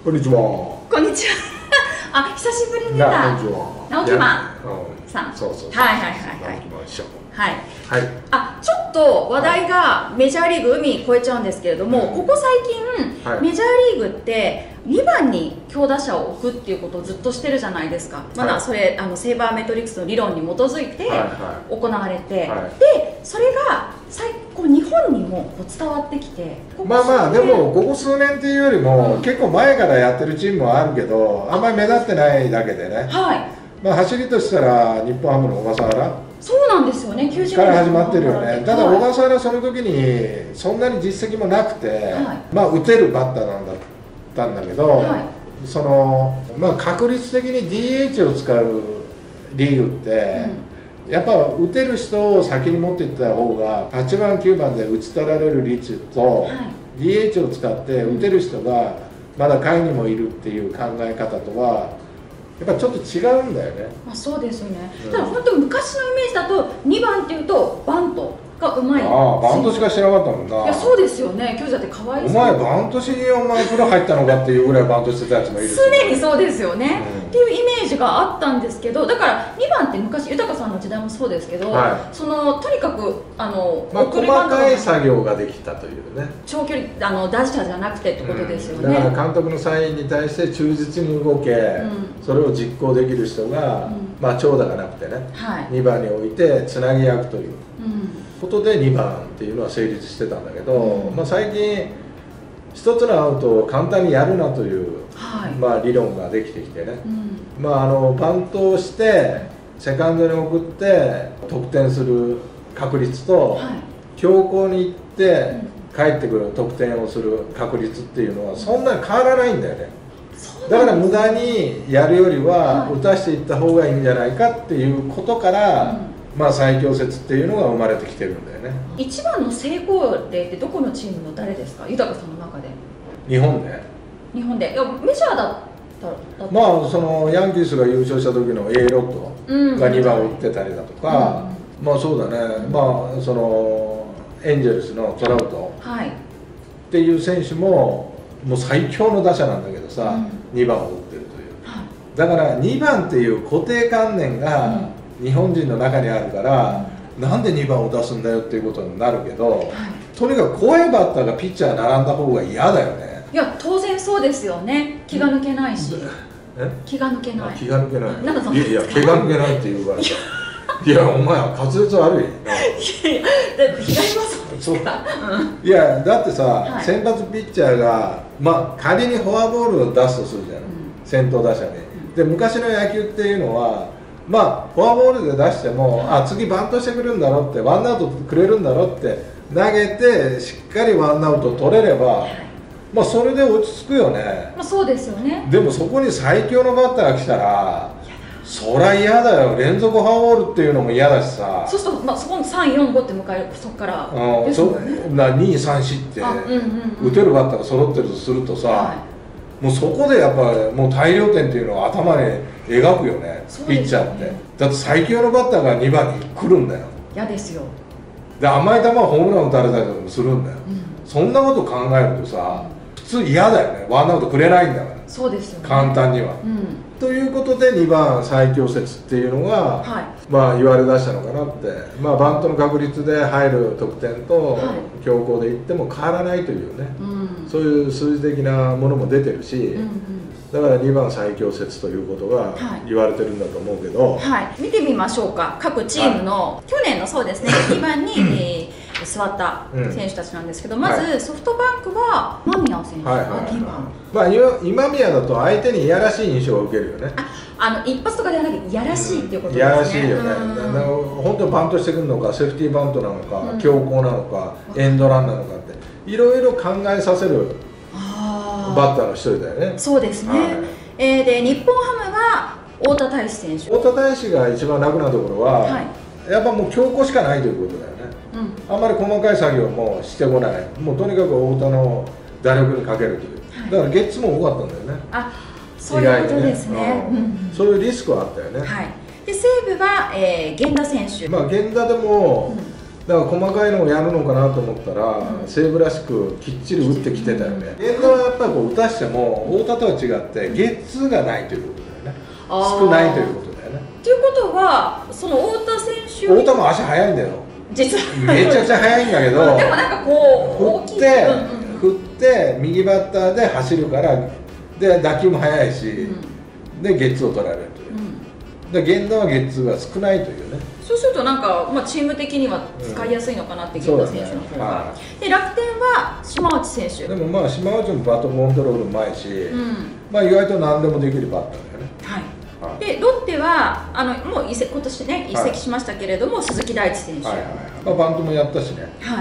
こんにちは。 こんにちは。あ、久しぶりに見た。直木マンさん。 そうそう。 はいはいはいはい。 直木マン師匠。 はい。 はい。 あ、ちょっと話題がメジャーリーグ海越えちゃうんですけれども、ここ最近メジャーリーグって2番に強打者を置くっていうことをずっとしてるじゃないですか。まだそれセイバーメトリックスの理論に基づいて行われて、でそれが日本にも伝わってきて、 まあまあでもここ数年っていうよりも結構前からやってるチームもあるけど、あんまり目立ってないだけでね。はい。まあ走りとしたら日本ハムの小笠原。 そうなんですよね。90年から始まってるよね。ただ小笠原その時にそんなに実績もなくて、まあ打てるバッターなんだったんだけど、そのまあ確率的に DH を使うリーグって。やっぱ打てる人を先に持っていった方が8番9番で打ち取られる率と DH を使って打てる人がまだ下位にもいるっていう考え方とはやっぱちょっと違うんだよね。 まあそうですよね。ただ本当昔のイメージだと2番っていうとバントがうまい。 ああ、バントしか知らなかったもんな。 いやそうですよね。今日だって可愛い。 お前バントしにプロ入ったのかっていうぐらいバントしてたやつもいるし、 常にそうですよね、っていうイメージがあったんですけど、だから2番って昔豊さんの時代もそうですけど、そのとにかく細かい作業ができたというね。 長距離打者じゃなくてってことですよね。 だから監督のサインに対して忠実に動け、それを実行できる人が、まあ長打がなくてね、2番に置いてつなぎ役ということで2番っていうのは成立してたんだけど、まあ最近一つのアウトを簡単にやるなという、まあ理論ができてきてね、まあバントをしてセカンドに送って得点する確率と、強攻に行って帰ってくる得点をする確率っていうのはそんなに変わらないんだよね。だから無駄にやるよりは打たしていった方がいいんじゃないかっていうことから、まあ最強説っていうのが生まれてきてるんだよね。 一番の成功例ってどこのチームの誰ですか、豊さんの中で。 日本で。 日本で。いやメジャーだったら。 まあそのヤンキースが優勝した時の A ロットが2番を打ってたりだとか、まあそうだね。まあそのエンジェルスのトラウトっていう選手ももう最強の打者なんだけどさ、2番を打ってるという。だから2番っていう固定観念が日本人の中にあるから、なんで2番を出すんだよっていうことになるけど、とにかく怖いバッターがピッチャー並んだ方が嫌だよね。 いや当然そうですよね。気が抜けないし。気が抜けない。 気が抜けない。 なんかそのいや気が抜けないっていうから。いやお前は滑舌悪い。 いやだって左もそうですか。 いやだってさ、先発ピッチャーがまあ仮にフォアボールを出すとするじゃない、先頭打者で。で昔の野球っていうのはまあフォアボールで出しても、あ次バントしてくるんだろって、ワンアウトくれるんだろって投げてしっかりワンアウト取れれば、まあそれで落ち着くよね。 まあそうですよね。 でもそこに最強のバッターが来たらそりゃ嫌だよ。連続フォアボールっていうのも嫌だしさ。 そうすると、まあ、そこの3、4、5って迎える、そこからですもんね。 2、3、4って打てるバッターが揃ってるとするとさ、もうそこでやっぱりもう大量点っていうのを頭に描くよね、ピッチャーって。だって最強のバッターが2番に来るんだよ。 嫌ですよ。 で甘い球はホームラン打たれたりとかもするんだよ、そんなこと考えるとさ普通嫌だよね。ワンアウトくれないんだから。 そうですよね、 簡単には、ということで2番最強説っていうのが、まあ言われだしたのかなって。まあバントの確率で入る得点と強攻でいっても変わらないというね、そういう数字的なものも出てるし、だから2番最強説ということが言われてるんだと思うけど、 見てみましょうか。各チームの去年のそうですね2番に座った選手たちなんですけど、まずソフトバンクは今宮選手が2番。 まあ今宮だと相手にいやらしい印象を受けるよね。 一発とかではなくていやらしいっていうことですね。 いやらしいよね。本当にバントしてくるのか、セーフティーバントなのか、強攻なのか、エンドランなのかっていろいろ考えさせるバッターの一人だよね。 そうですね。で日本ハムは太田大志選手。 太田大志が一番楽なところは、やっぱもう強攻しかないということだよね。あんまり細かい作業もしてこない。もうとにかく太田の打力にかけるという。だからゲッツも多かったんだよね。 そういうことですね。 そういうリスクはあったよね。 で西武は源田選手。 源田でもだから細かいのをやるのかなと思ったら、西武らしくきっちり打ってきてたよね。源田はやっぱりこう打たしても太田とは違ってゲッツーがないということだよね。少ないということだよね。 ということはその太田選手太田も足速いんだよ。実はめちゃくちゃ速いんだけど、 でもなんかこう振って右バッターで走るからで打球も速いし、でゲッツーを取られるという。で源田はゲッツーが少ないというね。 そうするとなんか、チーム的には使いやすいのかなって、源田選手の方が。で楽天は島内選手。 でも島内もバットコントロールうまいし、意外と何でもできるバッターだよね。 はい。でロッテはもう今年ね移籍しましたけれども、鈴木大地選手。バントもやったしね。はい。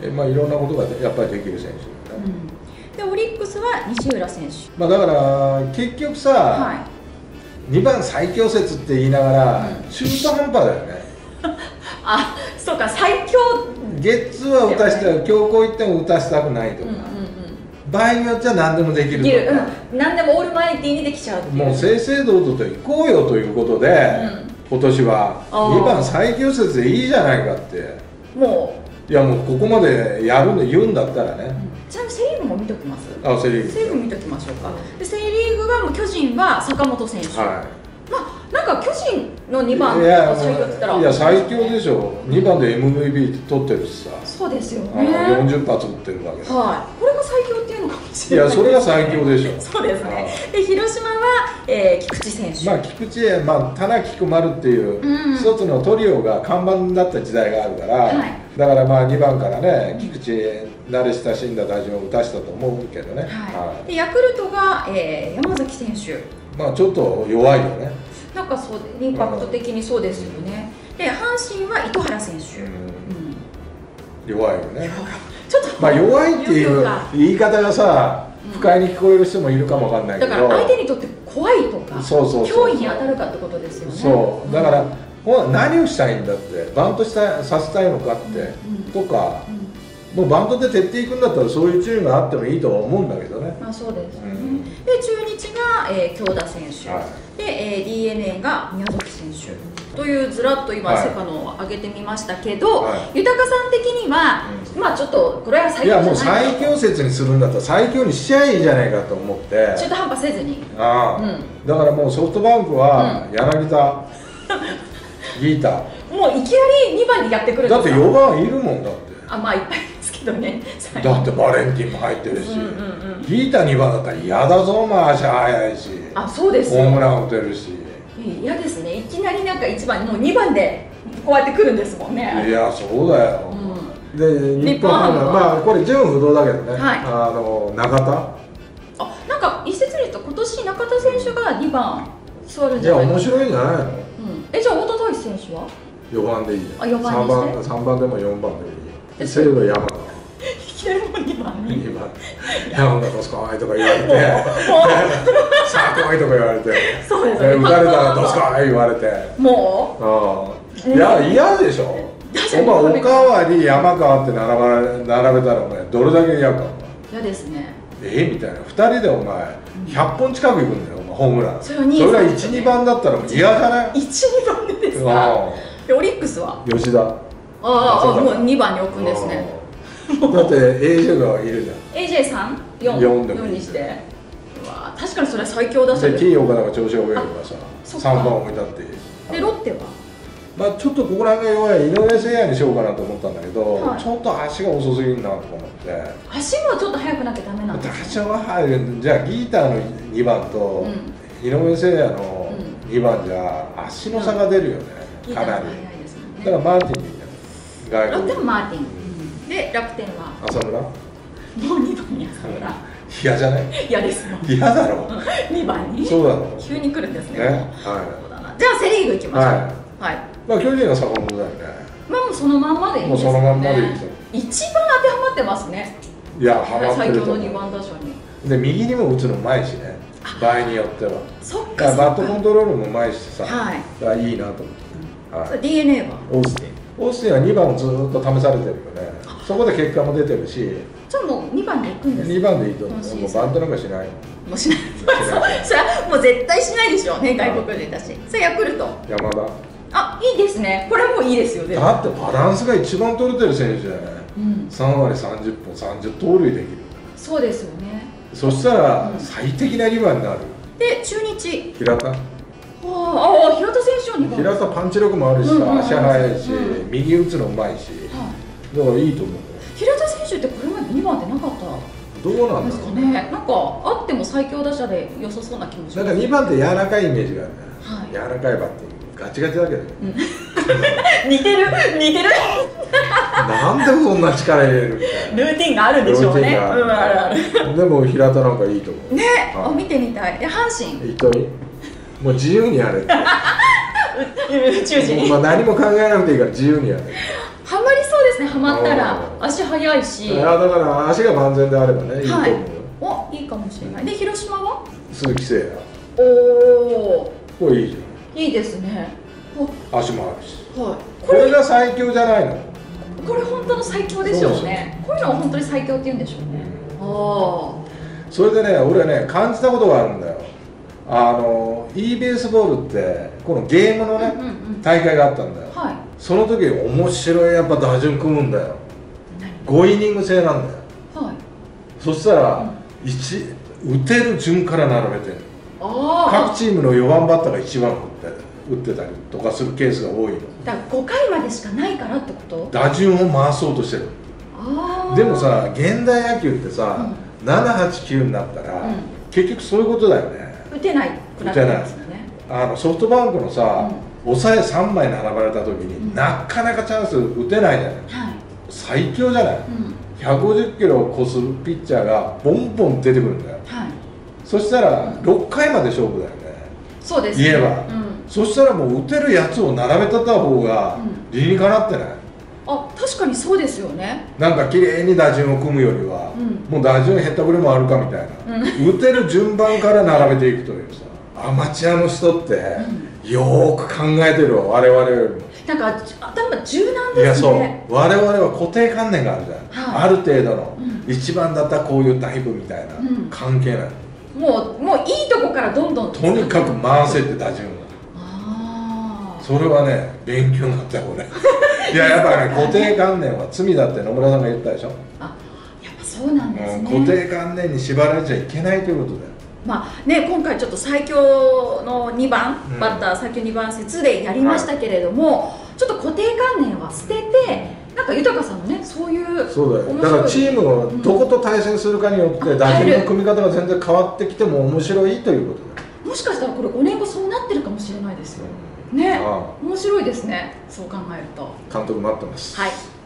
いろんなことがやっぱりできる選手だよね。 でオリックスは西浦選手。 だから結局さ、2番最強説って言いながら中途半端だよね。 あ、そうか、最強ゲッツーは打たせて強行行っても打たせたくないとか、場合によっては何でもできるとか、 何でもオールマイティーにできちゃうっていう。 もう正々堂々と行こうよということで、今年は2番最強説でいいじゃないかって。もういやもうここまでやるの言うんだったらね。 ちなみにセ・リーグも見ときます。 セ・リーグ。 セ・リーグ見ときましょうか。でセ・リーグはもう巨人は坂本選手。なんか巨人の2番が最強って言ったら、 いや最強でしょ。2番で MVP 取ってるしさ。 そうですよね。 40発打ってるわけだ。 これが最強っていうのかもしれない。 いやそれが最強でしょ。 そうですね。で広島は菊池選手。 菊池田中菊丸っていう一つのトリオが看板だった時代があるから、だから2番からね菊池慣れ親しんだ打順を打たしたと思うけどね。 でヤクルトが山崎選手。 ちょっと弱いよね。 なんかそうインパクト的にそうですよね。で阪神は糸原選手。 弱いよね。 ちょっと弱いっていう言い方がさ不快に聞こえる人もいるかもわかんないけど、 だから相手にとって怖いとか脅威に当たるかってことですよね。 そうだから何をしたいんだってバントさせたいのかってとか、もうバントで徹底いくんだったらそういうチームがあってもいいとは思うんだけどね。 そうですね。で中日が京田選手、で DNA が宮崎選手というずらっと今セカのを挙げてみましたけど、豊さん的にはちょっとこれは最強じゃない。いやもう最強説にするんだったら最強にしちゃいいじゃないかと思って。 中途半端せずに。 だからもうソフトバンクは柳田、ギータ。 もういきなり2番にやってくるんですか。 だって4番いるもんだって。 いっぱいですけどね。 だってバレンティンも入ってるし、ギータ2番だったら嫌だぞ、足速いし、 そうですホームラン打てるし。 嫌ですね。いきなりなんか1番もう2番でこうやってくるんですもんね。 いやそうだよ。で日本ハムはこれ純不動だけどね。中田。 なんか一説に言うと今年中田選手が2番座るんじゃないか。 いや面白いんじゃないの。 じゃあ大田大志選手は 4番でいい。 4番にして 3番でも4番でいい。西武山田。いきなりもう2番に。 山田どすかいとか言われて、さあ来いとか言われて、 そうですね。 打たれたらどすかい言われて、 もう、いや嫌でしょ。お前おかわり山川って並べたらお前どれだけ嫌か。 嫌ですね。 みたいな2人でお前100本近くいくんだよ、ホームラン。それが1、2番だったら嫌じゃない。 1、2番でですか。オリックスは吉田。もう2番に置くんですね。 だって AJ がいるじゃん。 AJ さん4にして、確かにそれは最強打者で T 岡田が調子が上からさ3番置いたって。 でロッテはちょっとここら辺が弱い井上誠也にしようかなと思ったんだけど、ちょっと足が遅すぎるなと思って。 足もちょっと速くなきゃダメなんですか。 多少は速い。じゃあギーターの2番と井上誠也の2番じゃ足の差が出るよね、かなり。だからマーティンでいいんだよ。 ロッテもマーティンで楽天は浅村。 もう2番に浅村。 嫌じゃない。 嫌です。 嫌だろ。 2番に。 そうだろ。 急に来るんですね。じゃあセ・リーグいきましょう。 巨人は坂本だよね。 もうそのまんまでいいですね。 もうそのまんまでいいですよ。 一番当てはまってますね。 いや、ハマってると思う。 最強の2番打者に。 で、右にも打つのうまいしね。場合によっては。 そっか。 バットコントロールもうまいしさ。いいなと思って。 DNA はオースティン。オースティンは2番をずっと試されてるよね。そこで結果も出てるし。 じゃあもう2番でいくんですか。 2番でいいと思う。もうバントなんかしない。 もうしない。それはもう絶対しないでしょうね、外国人だし。それヤクルト。 山田。 あ、いいですね。これもいいですよね。 だってバランスが一番取れてる選手じゃない、3割30本30盗塁できる。 そうですよね。 そしたら最適な2番になる。 で、中日平田、 ああ、平田選手は2番。 平田パンチ力もあるしさ、足速いし、右打つのうまいし、だからいいと思う。 平田選手ってこれまで2番ってなかったどうなんですかね。 なんかあっても最強打者で良さそうな気もします。 なんか2番って柔らかいイメージがあるね、柔らかいバッティング、ガチガチだけどね、 似てるなんでそんな力入れるみたいなルーティンがあるんでしょうね。あるある。 でも平田なんかいいと思うね、見てみたい。で、阪神糸井もう自由にやれって宇宙人、 まあ何も考えなくていいから自由にやれ。 ハマりそうですね。ハマったら足速いし、 いやだから足が万全であればね、いいと思う。 お、いいかもしれない。で、広島は鈴木誠也、 おお、 これいいじいいですね。 ゃん、足もあるし、 ここれが最強じゃないの。 これ本当の最強でしょうね。こういうのを本当に最強って言うんでしょうね。 それでね、俺ね感じたことがあるんだよ。e ベースボールってこのゲームのね大会があったんだよ。その時面白いやっぱ打順組むんだよ。5イニング制なんだよ。そしたら打てる順から並べてる。各チームの4番バッターが1番打ってたりとかするケースが多いの。 だから5回までしかないからってこと？ 打順を回そうとしてる。でもさ、現代野球ってさ、7、8、9になったら結局そういうことだよね。 打てないくなってますよね。 ソフトバンクのさ、抑え3枚並ばれた時になかなかチャンス打てないじゃない。最強じゃない。150キロを超すピッチャーがボンボン出てくるんだよ。そしたら6回まで勝負だよね。 そうですね。 言えば、そしたらもう打てるやつを並べた方が理にかなってない。 あ、確かにそうですよね。 なんか綺麗に打順を組むよりは、もう打順へったくれもあるかみたいな、打てる順番から並べていくというさ、アマチュアの人ってよーく考えてるわ、我々よりも。 なんか頭柔軟ですね。 いや、そう、我々は固定観念があるじゃん、ある程度の、1番だったらこういうタイプみたいな、関係ない。 もういいとこからどんどんとにかく回せって打順が。それはね、勉強になったよ俺。いや、やっぱり、ね、固定観念は罪だって野村さんが言ったでしょ。 あ、やっぱそうなんですね。 固定観念に縛られちゃいけないということだよ。 まあね、今回ちょっと最強の2番、バッター最強2番説でやりましたけれども、ちょっと固定観念は捨てて、なんか豊さんのね、そういう、 そうだよ。だからチームをどこと対戦するかによって打順の組み方が全然変わってきても面白いということだよ。 もしかしたらこれ5年後そうなってるかもしれないですよね。面白いですね、そう考えると。 監督待ってます。 はい。